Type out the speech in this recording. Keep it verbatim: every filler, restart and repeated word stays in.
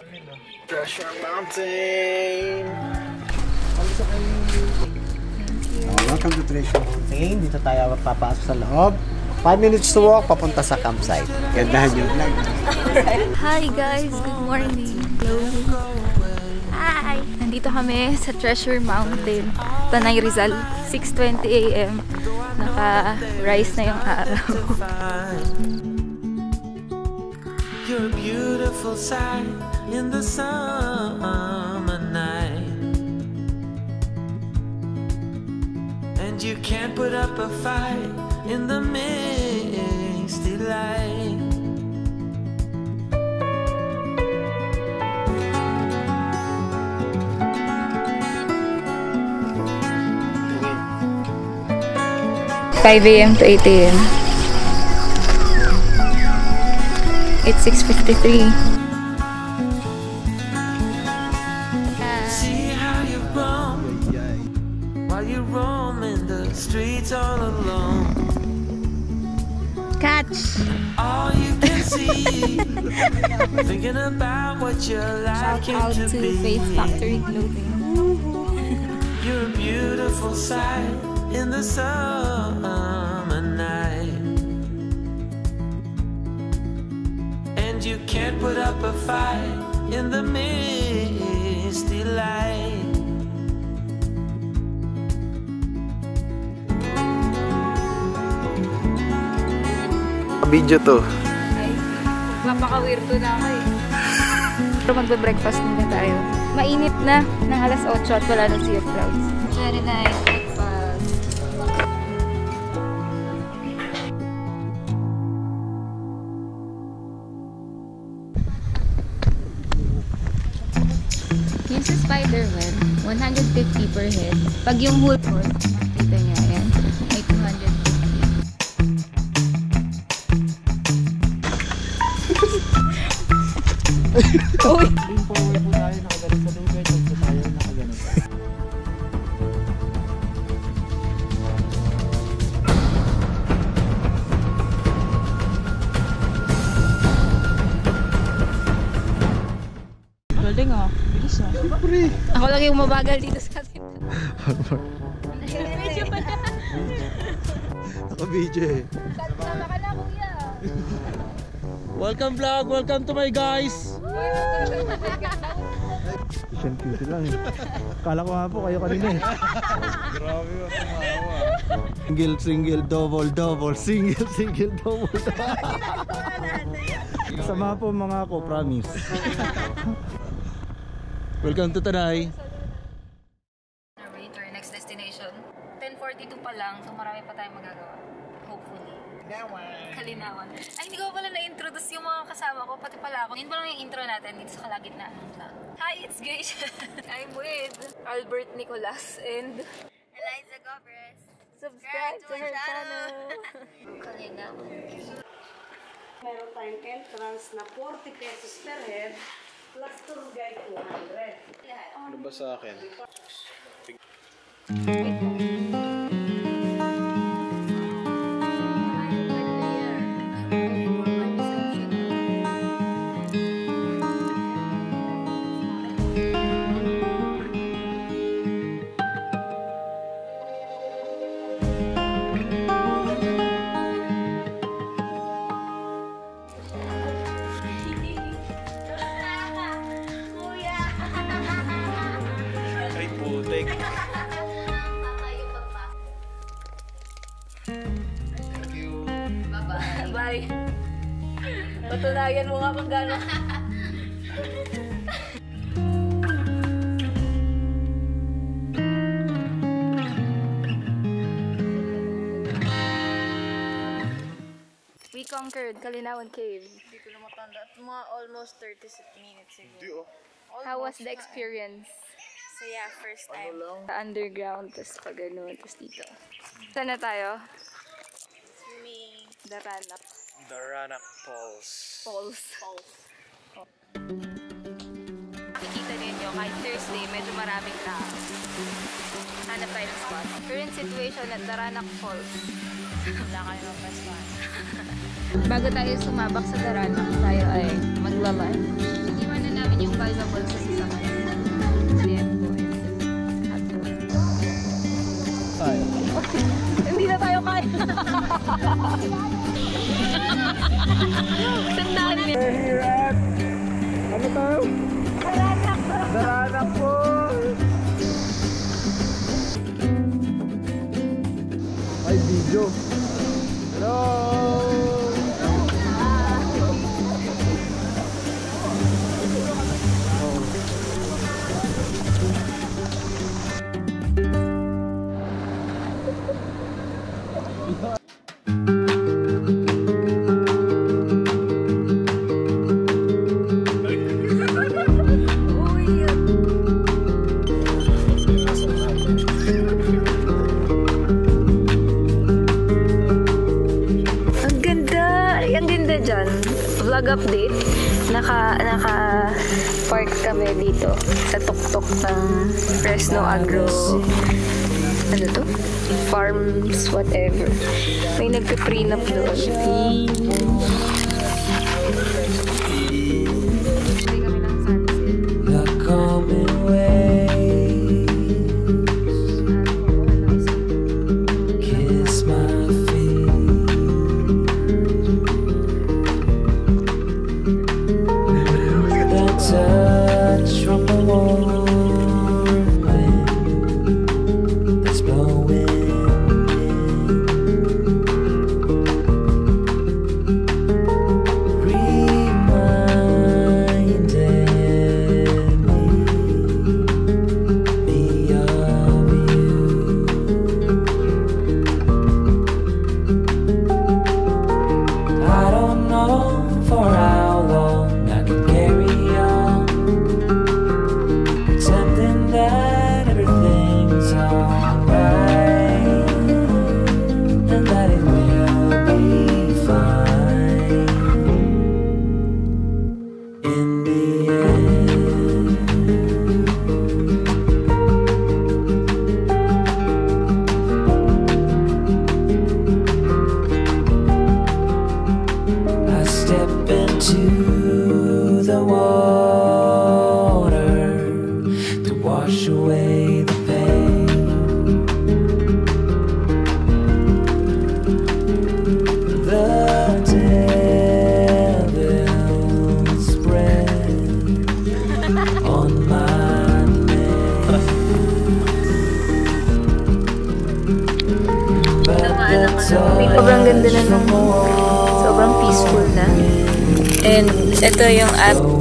Treasure Mountain! Welcome to Treasure Mountain. Dito tayo magpapasok sa loob. five minutes to walk, papunta sa campsite. Gandahan yung vlog. Hi guys! Good morning! Hello! Hi! Nandito kami sa Treasure Mountain, Tanay Rizal. six twenty a m Naka-rise na yung araw. You're a beautiful sight in the summer night, and you can't put up a fight in the misty light. five a m to eight a m It's six fifty-three. See how you roam while you roam in the streets all alone. Catch! All you can see, thinking about what your life Shout out came to to be. Faith Factory Clothing. You're a beautiful sight in the summer night, and you can't put up a fight in the misty light. Video to. Ay, mapaka-weirdo na ako eh. Pero magbe-breakfast muna tayo. Mainit na ng alas otso at wala na sea of clouds. Very nice breakfast. Yung sa spider web, one hundred fifty per head. Pag yung whole course, makikita niya yan, ay two hundred fifty. Uy! Yung forward po tayo nakagalit sa lugar. Tapos tayo nakagalit. Galing ah. Bilis ah. Ako lang yung mabagal dito sa atin. Medyo pa na. Naka-video eh. Sama ka na kuya. Welcome vlog! Welcome to my guys! Isang cute lang eh. Kala ko nga po kayo kanina eh. Grabe yung tumawa. Single, single, double, double, single, single, double. Sama po mga ko, promise. Welcome to Tanay. Way to our next destination. ten forty-two pa lang, so marami pa tayong magagawa. Hopefully. Kalinawan. Ay, hindi ko pala na-introduce yung mga kasama ko, pati pala ako. Yun pa lang yung intro natin dito sa kalagitnaan ng vlog. Hi, it's Geisha. I'm with Albert Nicolas and Eliza Gobres. Subscribe to her channel. Kalinawan. Meron tayong entrance na forty pesos per head plus tour guide two hundred. Ano ba sa akin? Ay putek. Bye. Patunayan mo nga kung gano'n. We conquered Kalinawan Cave. Hindi ko na matanda. Mga almost thirty minutes siguro. How was the experience? So yeah, first time. Sa underground, tapos pa ganun, tapos dito. Saan na tayo? Swimming. Daranak Daranak Falls. Falls. Falls. Oh. Kikita ninyo, kahit Thursday, medyo maraming tao. Hanap tayo ng spot. Current situation at Daranak Falls. Wala kayo ng paswan. Bago tayo sumabak sa Daranak, tayo ay maglalay. Iwan na namin namin yung valuable sa sasakyan. Hindi na tayo kaya. Tandaan niya. We're here at... Ano tayo? Daranak po! Ay, video. Hello! Ang ganda! Ang ganda dyan. Vlog update. Naka, naka park kami dito sa tuktok ng Fresno Agro. Ano to? Farms, whatever. May nagpe-prenup doon. Hindi kami ng sunset. The coming waves kiss my feet. The touch from the warm wind that's blowing reminded me, me of you. I don't know for how long I can carry on, pretending that everything's alright, and that it will be fine in the end. I step into the water to wash away the pain. The devil's breath on my neck, but the Sobrang ganda na nung sobrang peaceful na. And ito yung app